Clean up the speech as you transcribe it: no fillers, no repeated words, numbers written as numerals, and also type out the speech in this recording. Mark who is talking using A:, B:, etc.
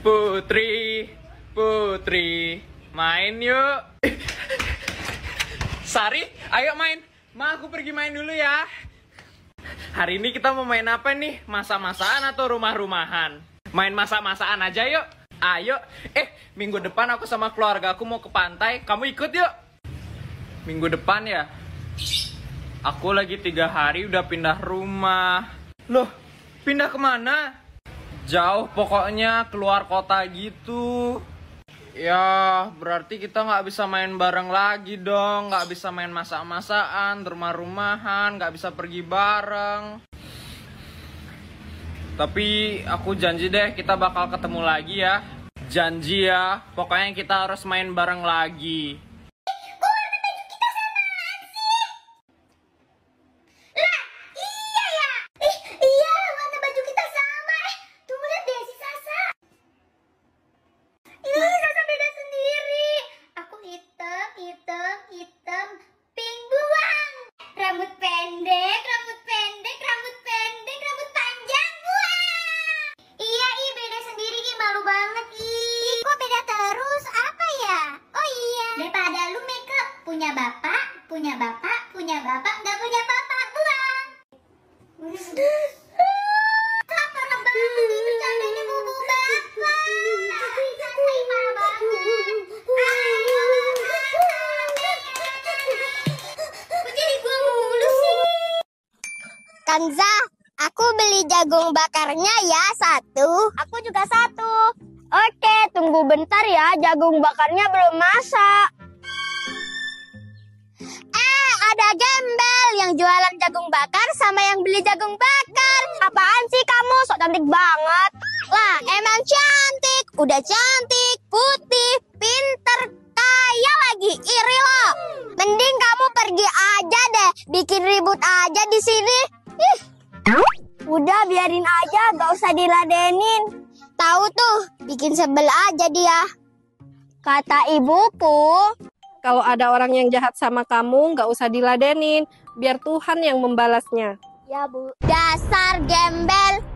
A: Putri, Putri, main yuk. Sari, ayo main. Ma, aku pergi main dulu ya. Hari ini kita mau main apa nih? Masak-masakan atau rumah-rumahan? Main masak-masakan aja yuk. Ayo. Minggu depan aku sama keluarga aku mau ke pantai. Kamu ikut yuk. Minggu depan ya? Aku lagi 3 hari udah pindah rumah. Loh, pindah kemana? Jauh pokoknya, keluar kota gitu. Ya, berarti kita nggak bisa main bareng lagi dong. Nggak bisa main masak-masakan, rumah-rumahan, nggak bisa pergi bareng. Tapi aku janji deh kita bakal ketemu lagi ya. Janji ya, pokoknya kita harus main bareng lagi.
B: Hitam, pink buang. Rambut pendek, rambut panjang buang. Iya, beda sendiri, malu banget, kok beda terus, apa ya? Oh iya, daripada lu make up, punya bapak, nggak punya bapak, buang. Parah banget nih, bercandanya bobo bapak. Santai, parah banget.
C: Kanza, aku beli jagung bakarnya ya 1. Aku juga 1. Oke, tunggu bentar ya, jagung bakarnya belum masak. Ada gembel yang jualan jagung bakar sama yang beli jagung bakar. Apaan sih kamu? Sok cantik banget. Lah, emang cantik. Udah cantik, putih, pinter, kaya lagi. Iri loh. Mending kamu pergi aja deh, bikin ribut aja di sini. Udah biarin aja, gak usah diladenin. Tahu tuh, bikin sebel aja dia. Kata ibuku,
D: kalau ada orang yang jahat sama kamu, gak usah diladenin. Biar Tuhan yang membalasnya.
C: Ya Bu. Dasar gembel,